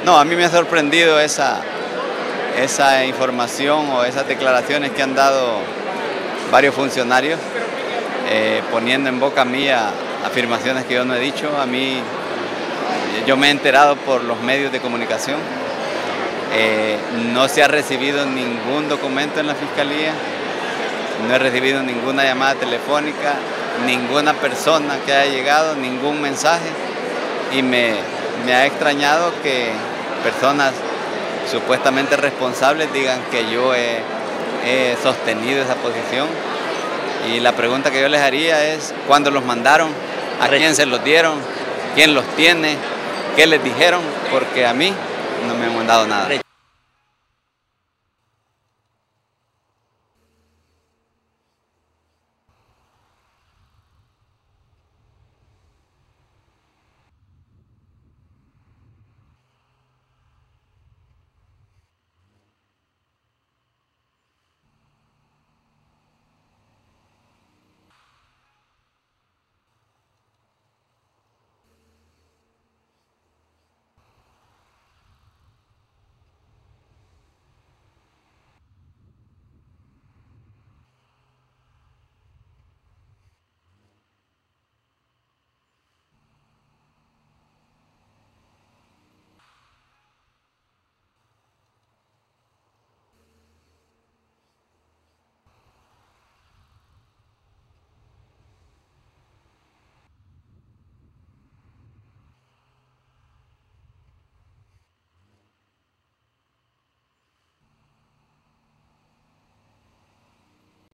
No, a mí me ha sorprendido esa información o esas declaraciones que han dado varios funcionarios, poniendo en boca mía afirmaciones que yo no he dicho. A mí, yo me he enterado por los medios de comunicación. No se ha recibido ningún documento en la Fiscalía, no he recibido ninguna llamada telefónica, ninguna persona que haya llegado, ningún mensaje, y me ha extrañado que personas supuestamente responsables digan que yo he sostenido esa posición. Y la pregunta que yo les haría es: ¿cuándo los mandaron? ¿A quién se los dieron? ¿Quién los tiene? ¿Qué les dijeron? Porque a mí no me han mandado nada.